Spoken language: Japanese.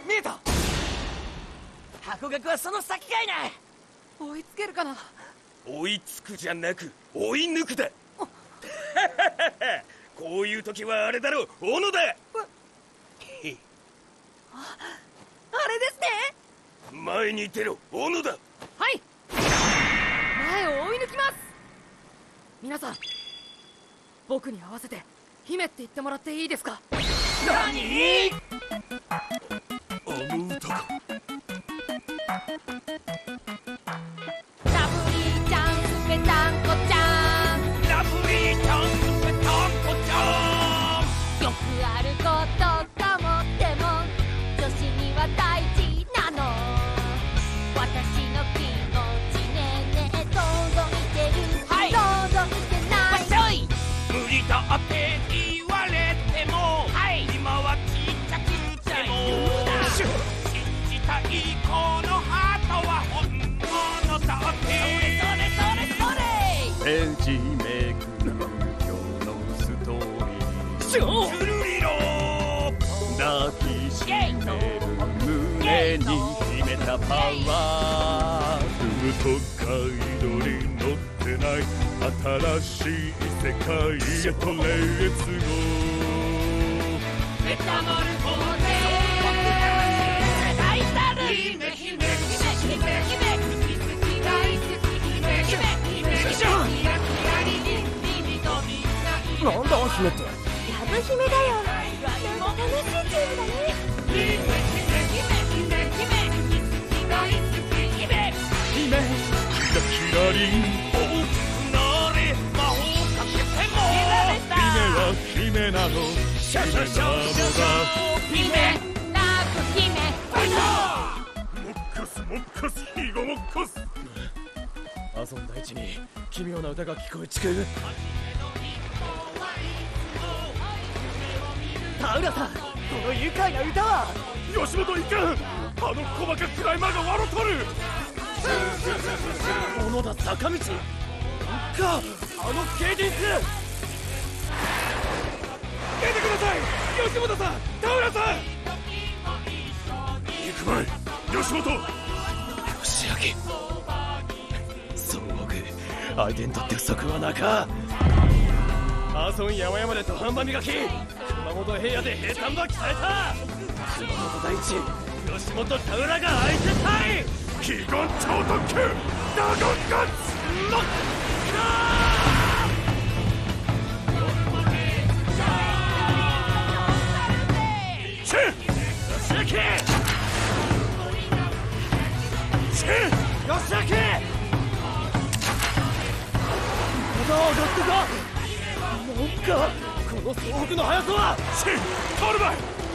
見えた。箱学はその先かいな。 追いつけるかな。 追いつくじゃなく追い抜くだ。こういう時はあれだろ、小野だ。 あれですね。 前に出ろ、小野だ。 はい、前を追い抜きます。皆さん、僕に合わせて姫って言ってもらっていいですか。 何？ あの歌か。 ラブリーちゃんスペタンコちゃん、 ラブリーちゃんスペタンコちゃん。 よくあることかも。でも女子には大事なの。私の気持ちねえねえ、どうぞ見てる、 はい、 どうぞ見てない。 わっしょい。 無理だって言われても、 はい、 今はちっちゃくても信じたいこのハートは本物だって。 ページめくる今日のストーリー。 シュつるりろ抱きしめる胸に秘めたパワー。ふと街道に乗ってない新しい世界へとレッツゴー。 メタモルフォーゼ大たる姫姫姫姫姫大好き姫姫姫シュなんだ姫って。 ラブ姫だよ。なんか楽しいチームだね。 キラキラリン大きくなれ魔法かけても姫は姫なの。 シャシャシャシャシャ姫ラブ姫ファイター。モッカスモッカスヒゴモッカス。 遊んだ位置に奇妙な歌が聞こえちく。田浦さん、この愉快な歌は。 吉本いかん、あの小バカクライマーが笑っとる。 小野田坂道か、あのケイデンス。 出てください、吉本さん、田浦さん。行く前、吉本。 吉明、総北相手にとって不足はなか。アーソン山々でと半端磨き、熊本平野で平坦馬鍛えた。熊本第一、吉本田浦が相手たい。 奇岩超特急ダゴンガッツロッカー。チェン吉明、 チェン吉明、まだ上がってか。なんかこの総北の速さは。 チェン取るばい。